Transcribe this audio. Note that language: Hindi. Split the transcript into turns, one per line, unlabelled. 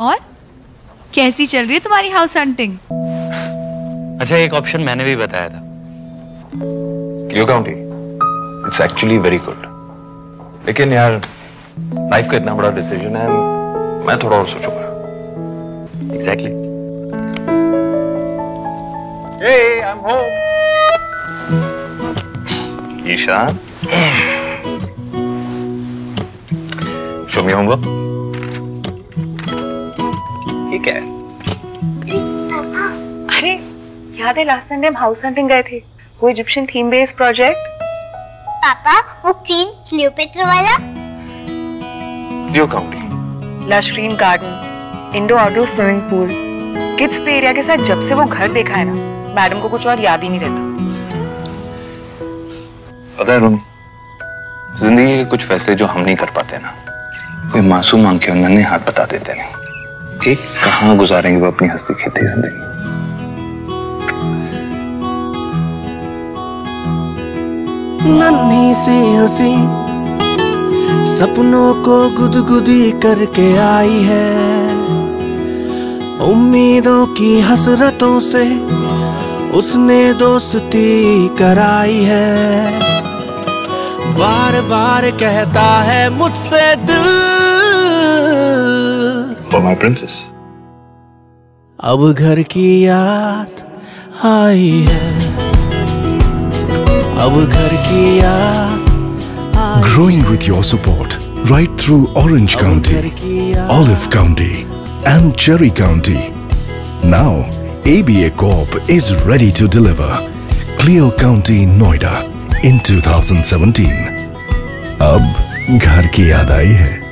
और कैसी चल रही है तुम्हारी हाउस हंटिंग?
अच्छा, एक ऑप्शन मैंने भी बताया था।
Cleo County, it's actually very good. लेकिन यार लाइफ का इतना बड़ा डिसीजन है, मैं थोड़ा और सोचूंगा।
Exactly.
Hey, I'm home. Ishaan, show me homework. ये क्या है?
अरे याद है लास्ट संडे हम हाउस हंटिंग गए थे, वो इजिप्शियन थीम बेस्ड प्रोजेक्ट।
पापा वो क्वीन क्लियोपेट्रा वाला?
Cleo County,
lush green garden, indoor outdoor swimming pool, kids play area के साथ जब से वो घर देखा है ना, मैडम को कुछ और याद ही नहीं रहता।
पता है रोमी, जिंदगी के कुछ फैसले जो हम नहीं कर पाते ना, कोई मासूम आंखें और नन्हे हाथ बता देते नहीं कि कहाँ गुजारेंगे वो अपनी हंसी खेती जिंदगी।
नन्ही सी हंसी सपनों को गुदगुदी करके आई है, उम्मीदों की हसरतों से उसने दोस्ती कराई है। बार बार कहता है मुझसे दिल,
For my princess.
अब घर की याद आई है, अब घर की याद।
Growing with your support right through Orange County, Olive County and Cherry County. Now, ABA Corp is ready to deliver Cleo County, Noida in 2017. अब घर की याद आई है।